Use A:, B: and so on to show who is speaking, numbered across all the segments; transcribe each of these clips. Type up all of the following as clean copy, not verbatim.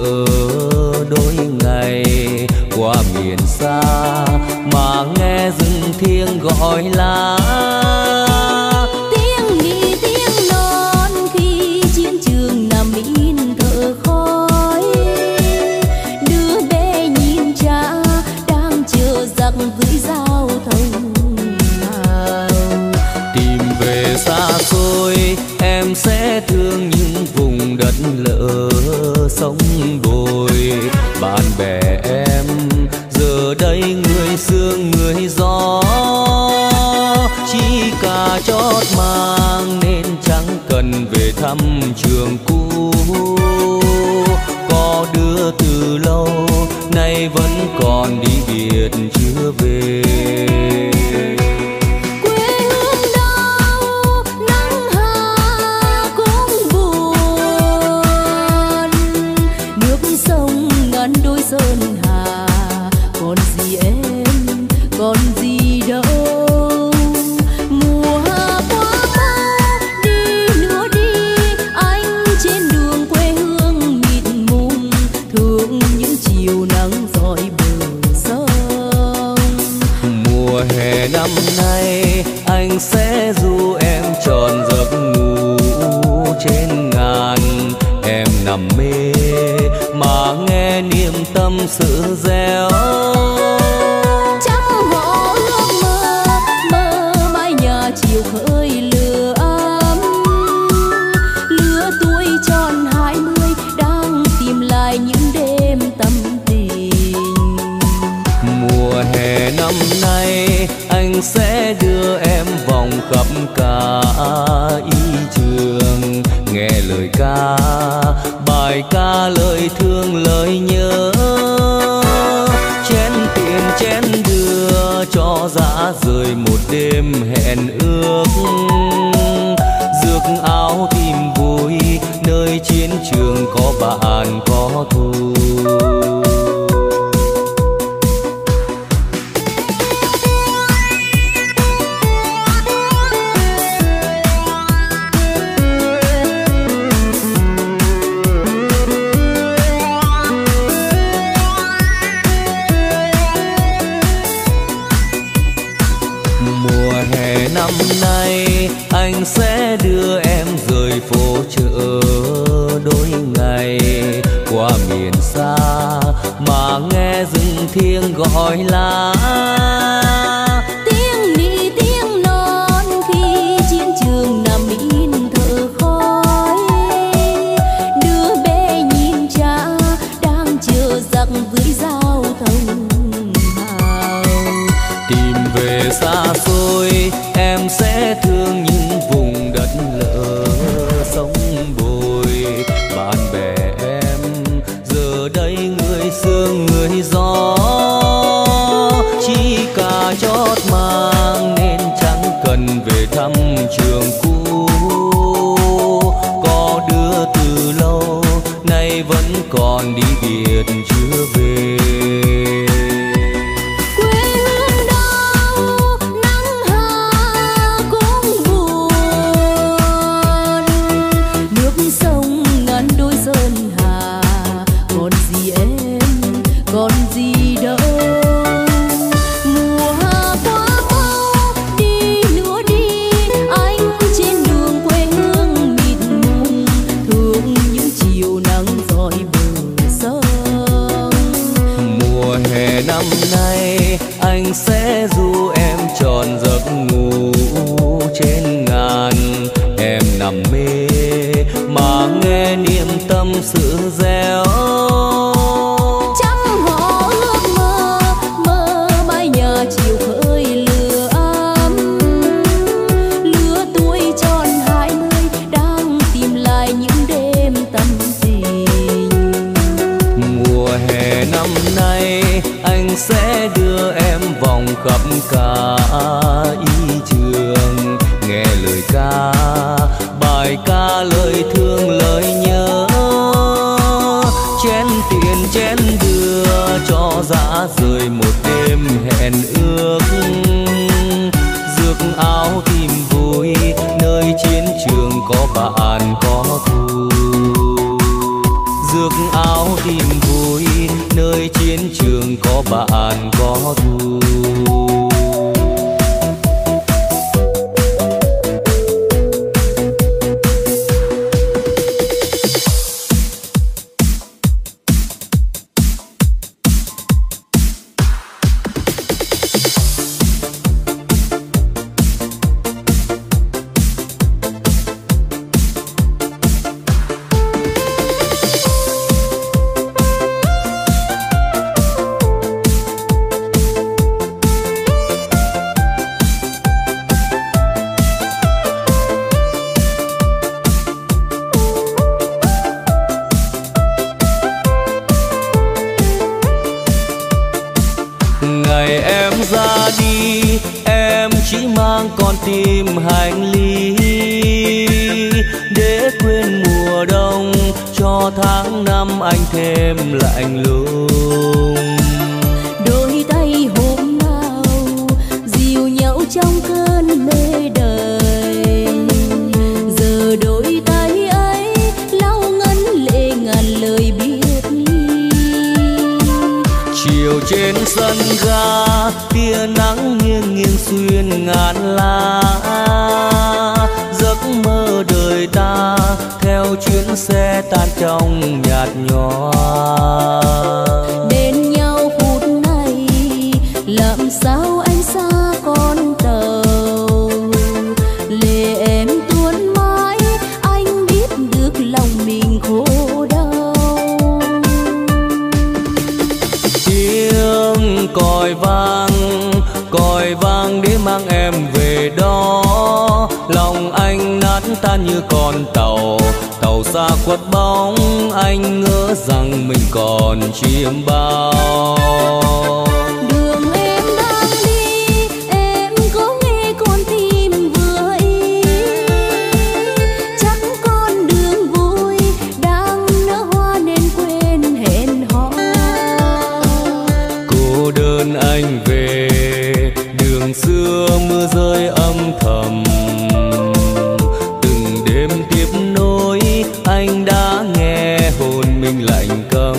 A: đôi ngày qua miền xa mà nghe rừng thiêng gọi lá.
B: Tiếng nỉ tiếng non khi chiến trường nằm in thở khói, đứa bé nhìn cha đang chờ giặc gửi giao thông nào.
A: Tìm về xa xôi em sẽ thương những vùng đất lỡ sông đồi. Bạn bè em giờ đây người sương người gió, chỉ cả chót mang nên chẳng cần về thăm trường cũ. Có đứa từ lâu nay vẫn còn đi biệt chưa về.
B: Đôi sơn hà còn gì em còn gì đâu. Mùa hạ quá mau đi nữa đi, anh trên đường quê hương mịt mùng thương những chiều nắng dọi bờ sông.
A: Mùa hè năm nay anh sẽ du em tròn giấc ngủ trên ngàn. Em nằm mê mà nghe niềm tâm sự réo.
B: Trăm họ ước mơ mơ mái nhà chiều khơi lửa ấm. Lứa tuổi tròn 20 đang tìm lại những đêm tâm tình.
A: Mùa hè năm nay anh sẽ đưa em vòng khắp cả y trường, nghe lời ca bài ca lời thương lời nhớ. Chén tiền chén đưa cho dã rời một đêm hẹn ước. Rước áo tìm vui nơi chiến trường có bạn có thù. Năm nay anh sẽ đưa em rời phố chợ đôi ngày qua miền xa mà nghe rừng thiêng gọi lá.
B: Tiếng nỉ tiếng non khi chiến trường nằm in thở khói, đứa bé nhìn cha đang chờ giặc gửi giao thông nào.
A: Tìm về xa xôi em sẽ thương những vùng đất lỡ sông bồi. Bạn bè em giờ đây người sương người gió, chỉ cả chót mang nên chẳng cần về thăm trường cũ. Có đứa từ lâu nay vẫn còn đi biệt chưa về.
B: Còn gì đâu. Mùa hạ quá mau đi nữa đi, anh trên đường quê hương mịt mùng thương những chiều nắng dọi bờ sông.
A: Mùa hè năm nay anh sẽ du em tròn giấc ngủ trên ngàn. Em nằm mê mà nghe niềm tâm sự réo.
B: Chiều khơi lửa ấm, lứa tuổi tròn 20 đang tìm lại những đêm tâm tình.
A: Mùa hè năm nay anh sẽ đưa em vòng khắp cả y trường, nghe lời ca bài ca lời thương lời nhớ. Chén tiền chén đưa cho dã rời một đêm hẹn ước. Rước áo tìm vui nơi chiến trường có bạn có thù. Rước áo tìm vui, nơi chiến trường có bạn có thù. Ngày em ra đi, em chỉ mang con tim hành lý, để quên mùa đông, cho tháng năm anh thêm lạnh lùng.
B: Đôi tay hôm nào dìu nhau trong cơn mê đời, giờ đôi tay ấy lau ngấn lệ ngàn lời biệt ly.
A: Chiều trên sân ga, tia nắng nghiêng nghiêng xuyên ngàn lá, giấc mơ đời ta theo chuyến xe tan trong nhạt nhòa.
B: Đến nhau phút này làm sao anh xa con tàu, lệ em tuôn mãi anh biết được lòng mình khổ đau.
A: Tiếng còi vang để mang em về đó, lòng anh nát tan như con tàu, tàu xa khuất bóng anh ngỡ rằng mình còn chiêm bao.
B: Đường em đang đi em có nghe con tim vừa ý, chắc con đường vui đang nở hoa nên quên hẹn hò.
A: Cô đơn anh về đường xưa, mưa rơi âm thầm, từng đêm tiếp nối anh đã nghe hồn mình lạnh câm.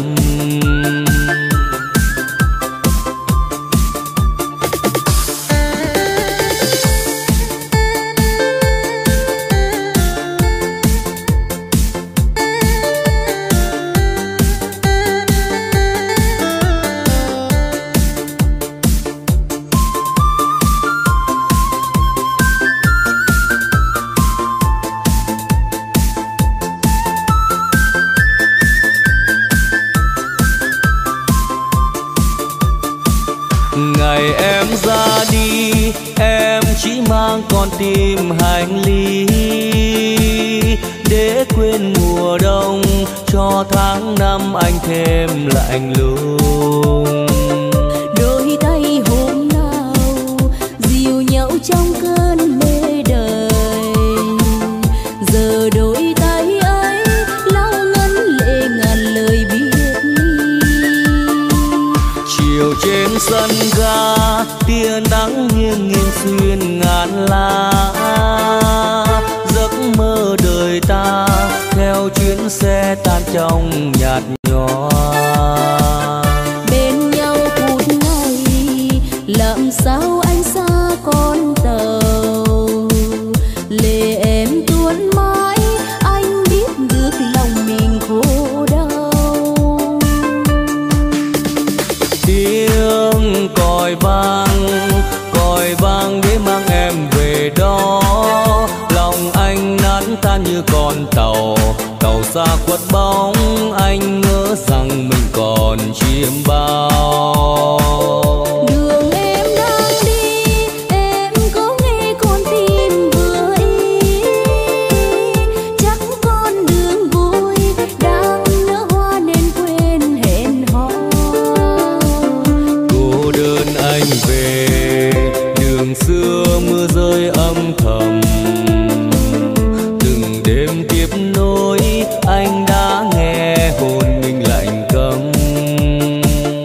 A: Ngày em ra đi, em chỉ mang con tim hành lý, để quên mùa đông, cho tháng năm anh thêm lạnh lùng.
B: Đôi tay hôm nào dìu nhau trong cơn mê đời, giờ đôi tay ấy lau ngấn lệ ngàn lời biệt ly.
A: Chiều trên sân ga, tia nắng nghiêng nghiêng xuyên ngàn lá, giấc mơ đời ta theo chuyến xe tan trong nhạt nhòa.
B: Bên nhau phút này làm sao anh xa con tàu, lệ em tuôn mãi anh biết được lòng mình khổ đau.
A: Tiếng còi vang để mang em về đó, lòng anh nát tan như con tàu, tàu xa khuất bóng anh ngỡ rằng mình còn chiêm bao.
B: Đường em đang đi em có nghe con tim vừa ý, chắc con đường vui đang nở hoa nên quên hẹn hò.
A: Cô đơn anh về đường xưa, mưa rơi âm thầm, từng đêm tiếp nối anh đã nghe hồn mình lạnh câm.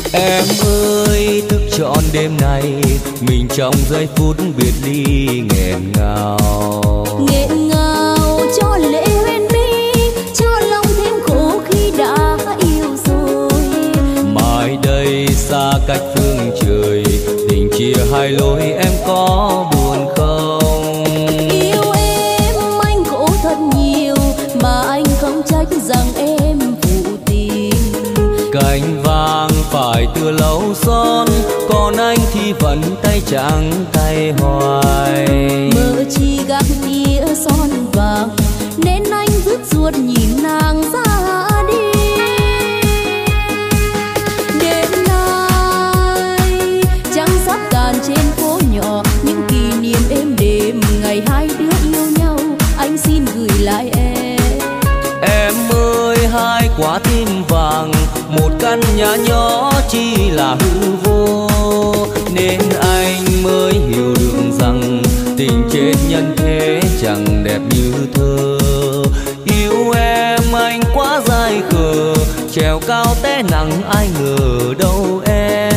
A: Em ơi thức trọn đêm nay, mình trong giây phút biệt ly nghẹn ngào.
B: Nghẹn ngào cho lệ huyên mi, cho lòng thêm khổ khi đã yêu rồi.
A: Mai đây xa cách phương trời, tình chia hai lối em có buồn không?
B: Yêu em anh khổ thật nhiều, mà anh không trách rằng em phụ tình.
A: Cành vàng phải tựa lâu son, còn anh thì vẫn tay trắng tay hoài.
B: Mơ chi gác tia son vàng, nên anh rứt ruột nhìn nàng ra đi. Đêm nay trăng sắp tàn trên phố nhỏ, những kỷ niệm êm đềm ngày hai đứa yêu nhau, anh xin gửi lại em.
A: Em ơi hai quả tim vàng, một căn nhà nhỏ chỉ là hư vô, nên anh mới hiểu được rằng tình trên nhân thế chẳng đẹp như thơ. Yêu em anh quá dại khờ, trèo cao té nặng ai ngờ đâu em.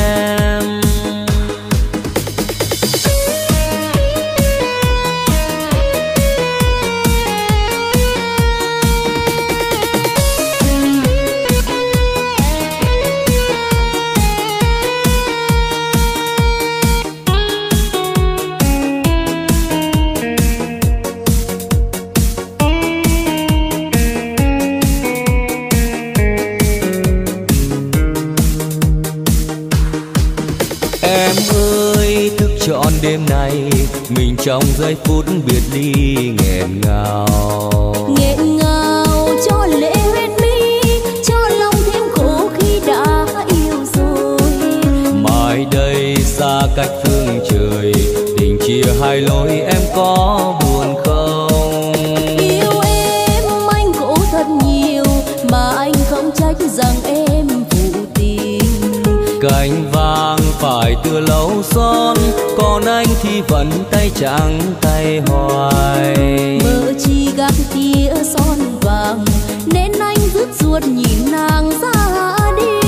A: Em ơi thức trọn đêm nay, mình trong giây phút biệt ly nghẹn ngào.
B: Nghẹn ngào cho lệ huyên mi, cho lòng thêm khổ khi đã yêu rồi.
A: Mai đây xa cách phương trời, tình chia hai lối em có buồn không?
B: Yêu em anh khổ thật nhiều, mà anh không trách rằng em phụ tình.
A: Cành vàng phải tựa lâu son, còn anh thì vẫn tay trắng tay hoài.
B: Mơ chi gác tia son vàng, nên anh rứt ruột nhìn nàng ra đi.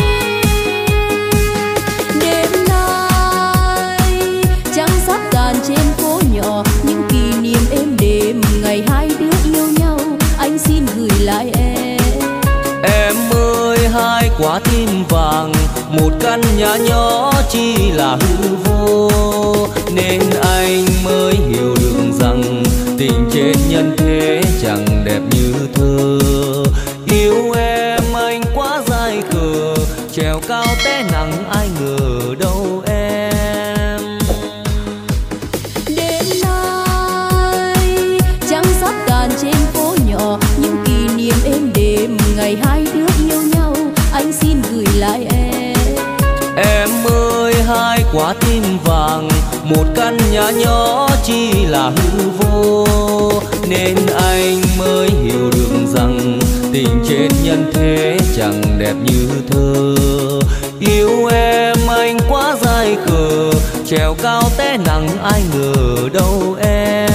B: Đêm nay trăng sắp tàn trên phố nhỏ, những kỷ niệm êm đềm ngày hai đứa yêu nhau, anh xin gửi lại em.
A: Em ơi hai quả tim vàng, một căn nhà nhỏ chỉ là hư vô, nên anh mới hiểu được rằng tình trên nhân thế chẳng đẹp như thơ. Yêu em anh quá dại khờ, trèo cao té nặng ai ngờ đâu em.
B: Đêm nay trăng sắp tàn trên phố nhỏ, những kỷ niệm êm đềm ngày hai đứa yêu nhau, anh xin gửi lại em.
A: Em ơi hai quả tim vàng, một căn nhà nhỏ chỉ là hư vô, nên anh mới hiểu được rằng tình trên nhân thế chẳng đẹp như thơ. Yêu em anh quá dại khờ, trèo cao té nặng ai ngờ đâu em.